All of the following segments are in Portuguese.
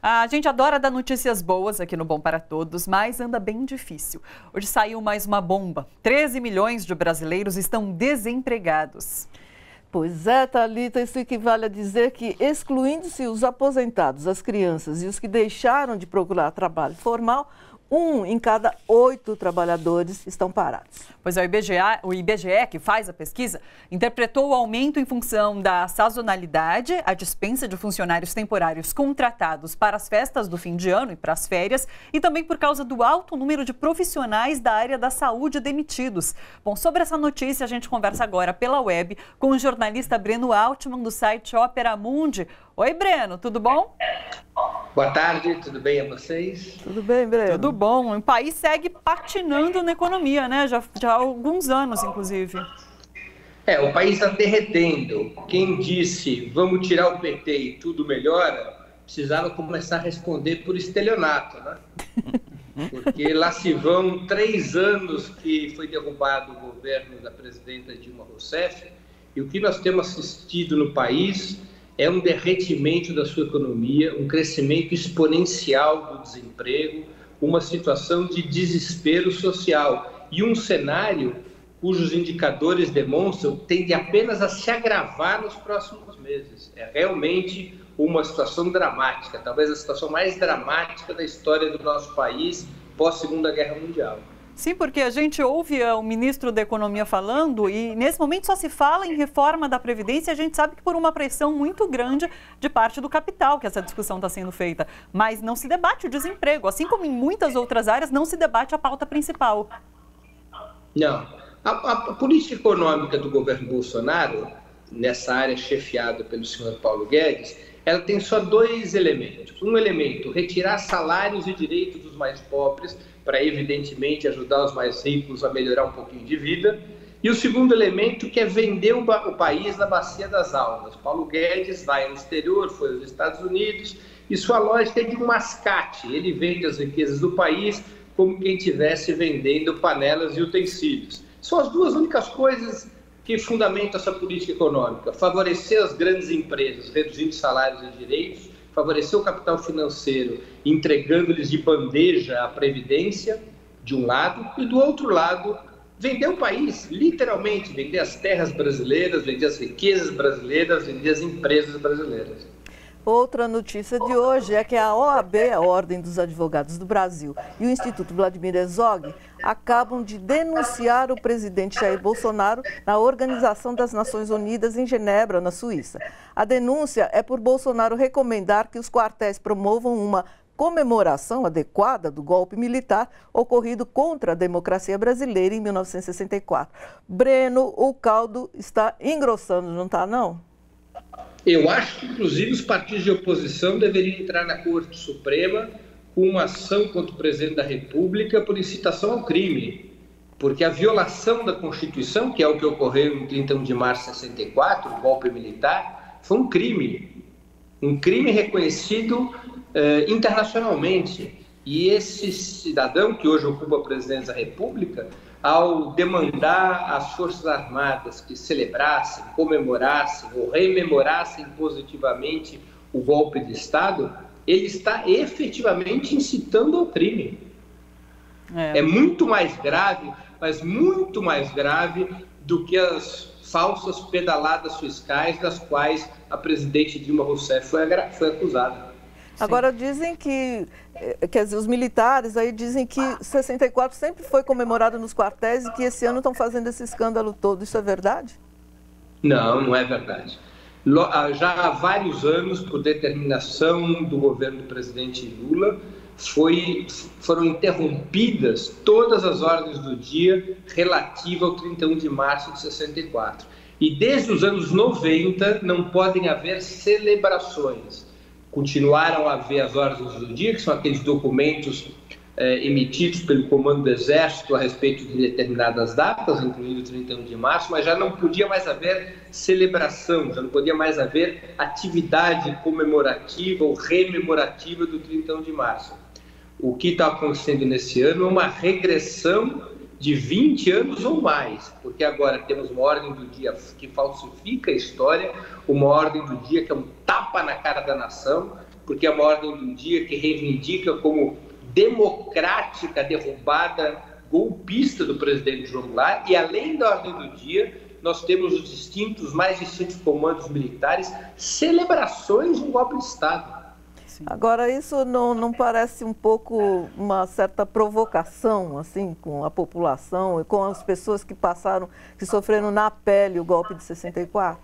A gente adora dar notícias boas aqui no Bom para Todos, mas anda bem difícil. Hoje saiu mais uma bomba. 13 milhões de brasileiros estão desempregados. Pois é, Thalita, isso equivale a dizer que, excluindo-se os aposentados, as crianças e os que deixaram de procurar trabalho formal, 1 em cada 8 trabalhadores estão parados. Pois é, o IBGE, que faz a pesquisa, interpretou o aumento em função da sazonalidade, a dispensa de funcionários temporários contratados para as festas do fim de ano e para as férias, e também por causa do alto número de profissionais da área da saúde demitidos. Bom, sobre essa notícia, a gente conversa agora pela web com o jornalista Breno Altman, do site Opera Mundi. Oi, Breno, tudo bom? Boa tarde, tudo bem a vocês? Tudo bem, Breno? Tudo bom. O país segue patinando na economia, né? Já há alguns anos, inclusive. O país está derretendo. Quem disse vamos tirar o PT e tudo melhora, precisava começar a responder por estelionato, né? Porque lá se vão 3 anos que foi derrubado o governo da presidenta Dilma Rousseff, e o que nós temos assistido no país é um derretimento da sua economia, um crescimento exponencial do desemprego, uma situação de desespero social e um cenário cujos indicadores demonstram tende apenas a se agravar nos próximos meses. É realmente uma situação dramática, talvez a situação mais dramática da história do nosso país pós-Segunda Guerra Mundial. Sim, porque a gente ouve o ministro da Economia falando e nesse momento só se fala em reforma da Previdência e a gente sabe que por uma pressão muito grande de parte do capital que essa discussão está sendo feita. Mas não se debate o desemprego, assim como em muitas outras áreas não se debate a pauta principal. Não. A política econômica do governo Bolsonaro, nessa área chefiada pelo senhor Paulo Guedes, ela tem só 2 elementos. Um elemento, retirar salários e direitos dos mais pobres, para, evidentemente, ajudar os mais ricos a melhorar um pouquinho de vida. E o segundo elemento, que é vender o país na bacia das almas. Paulo Guedes vai ao exterior, foi aos Estados Unidos, e sua lógica é de um mascate. Ele vende as riquezas do país como quem estivesse vendendo panelas e utensílios. São as 2 únicas coisas que fundamentam essa política econômica. Favorecer as grandes empresas, reduzindo salários e direitos, favorecer o capital financeiro, entregando-lhes de bandeja a previdência, de um lado, e do outro lado, vender o país, literalmente, vender as terras brasileiras, vender as riquezas brasileiras, vender as empresas brasileiras. Outra notícia de hoje é que a OAB, a Ordem dos Advogados do Brasil, e o Instituto Vladimir Herzog acabam de denunciar o presidente Jair Bolsonaro na Organização das Nações Unidas em Genebra, na Suíça. A denúncia é por Bolsonaro recomendar que os quartéis promovam uma comemoração adequada do golpe militar ocorrido contra a democracia brasileira em 1964. Breno, o caldo está engrossando, não está, não? Eu acho que, inclusive, os partidos de oposição deveriam entrar na Corte Suprema com uma ação contra o presidente da República por incitação ao crime. Porque a violação da Constituição, que é o que ocorreu em 31 de março de 64, o golpe militar, foi um crime. Um crime reconhecido internacionalmente. E esse cidadão, que hoje ocupa a presidência da República, ao demandar às Forças Armadas que celebrassem, comemorassem ou rememorassem positivamente o golpe de Estado, ele está efetivamente incitando ao crime. É muito mais grave, mas muito mais grave do que as falsas pedaladas fiscais das quais a presidente Dilma Rousseff foi acusada. Agora dizem que, quer dizer, os militares aí dizem que 64 sempre foi comemorado nos quartéis e que esse ano estão fazendo esse escândalo todo. Isso é verdade? Não, não é verdade. Já há vários anos, por determinação do governo do presidente Lula, foram interrompidas todas as ordens do dia relativas ao 31 de março de 64. E desde os anos 90 não podem haver celebrações. Continuaram a haver as ordens do dia, que são aqueles documentos emitidos pelo Comando do Exército a respeito de determinadas datas, incluindo o 31 de março, mas já não podia mais haver celebração, já não podia mais haver atividade comemorativa ou rememorativa do 31 de março. O que está acontecendo nesse ano é uma regressão de 20 anos ou mais, porque agora temos uma ordem do dia que falsifica a história, uma ordem do dia que é um tapa na cara da nação, porque é uma ordem do dia que reivindica como democrática a derrubada golpista do presidente João Goulart, e além da ordem do dia, nós temos os mais distintos comandos militares, celebrações de um golpe de Estado. Agora, isso não parece um pouco uma certa provocação, assim, com a população e com as pessoas que sofreram na pele o golpe de 64?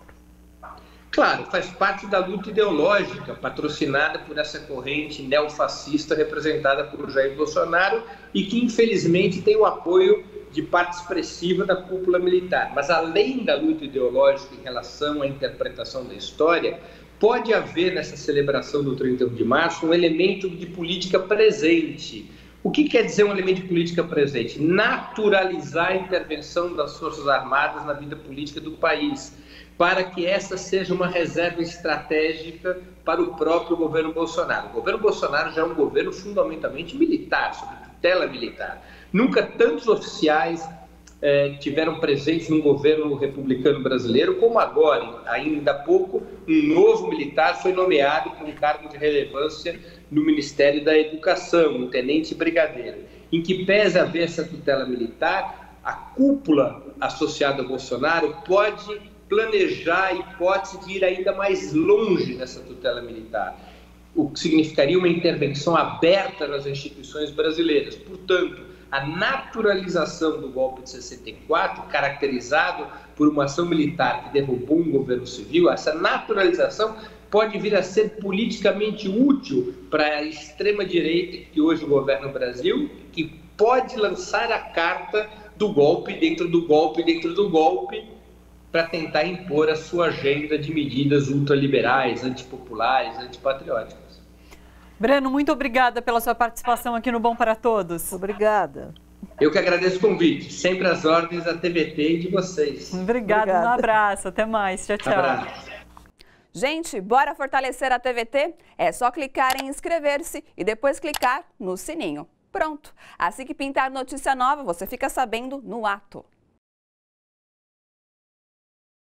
Claro, faz parte da luta ideológica patrocinada por essa corrente neofascista representada por Jair Bolsonaro e que, infelizmente, tem o apoio de parte expressiva da cúpula militar. Mas, além da luta ideológica em relação à interpretação da história, pode haver nessa celebração do 31 de março um elemento de política presente. O que quer dizer um elemento de política presente? Naturalizar a intervenção das Forças Armadas na vida política do país, para que essa seja uma reserva estratégica para o próprio governo Bolsonaro. O governo Bolsonaro já é um governo fundamentalmente militar, sob tutela militar. Nunca tantos oficiais tiveram presentes no governo republicano brasileiro, como agora, ainda há pouco, um novo militar foi nomeado para um cargo de relevância no Ministério da Educação, um tenente brigadeiro. Em que pese haver essa tutela militar, a cúpula associada a Bolsonaro pode planejar a hipótese de ir ainda mais longe nessa tutela militar, o que significaria uma intervenção aberta nas instituições brasileiras. Portanto, a naturalização do golpe de 64, caracterizado por uma ação militar que derrubou um governo civil, essa naturalização pode vir a ser politicamente útil para a extrema-direita que hoje governa o Brasil, que pode lançar a carta do golpe dentro do golpe dentro do golpe, para tentar impor a sua agenda de medidas ultraliberais, antipopulares, antipatrióticas. Breno, muito obrigada pela sua participação aqui no Bom para Todos. Obrigada. Eu que agradeço o convite. Sempre às ordens da TVT e de vocês. Obrigada, um abraço. Até mais. Tchau, tchau. Abraço. Gente, bora fortalecer a TVT? É só clicar em inscrever-se e depois clicar no sininho. Pronto. Assim que pintar notícia nova, você fica sabendo no ato.